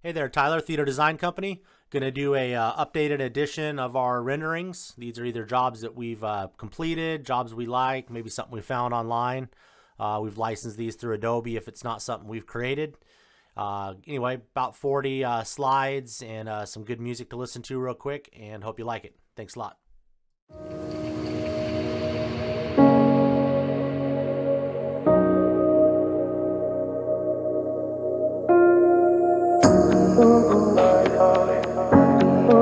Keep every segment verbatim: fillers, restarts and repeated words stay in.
Hey there, Tyler, Theater Design Company. Going to do a uh, updated edition of our renderings. These are either jobs that we've uh, completed, jobs we like, maybe something we found online. Uh, we've licensed these through Adobe if it's not something we've created. Uh, anyway, about forty uh, slides and uh, some good music to listen to real quick, and hope you like it. Thanks a lot.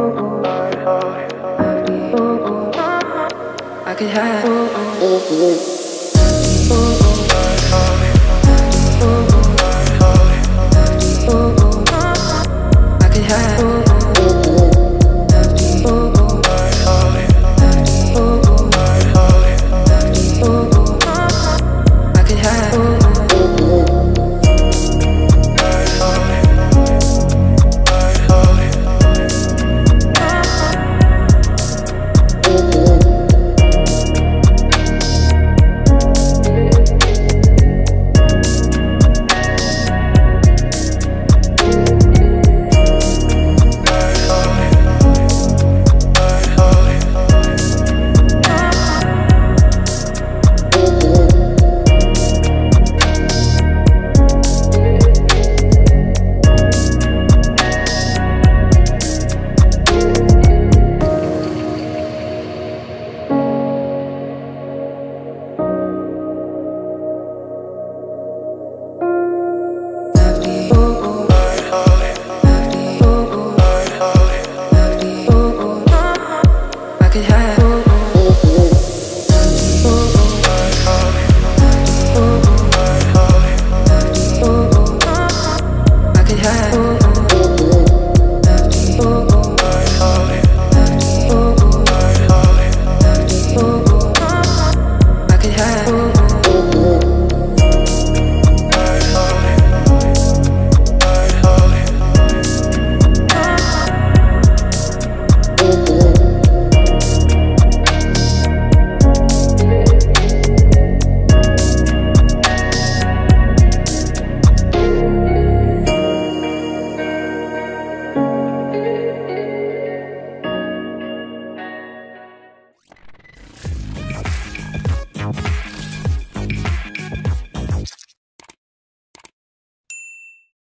I could have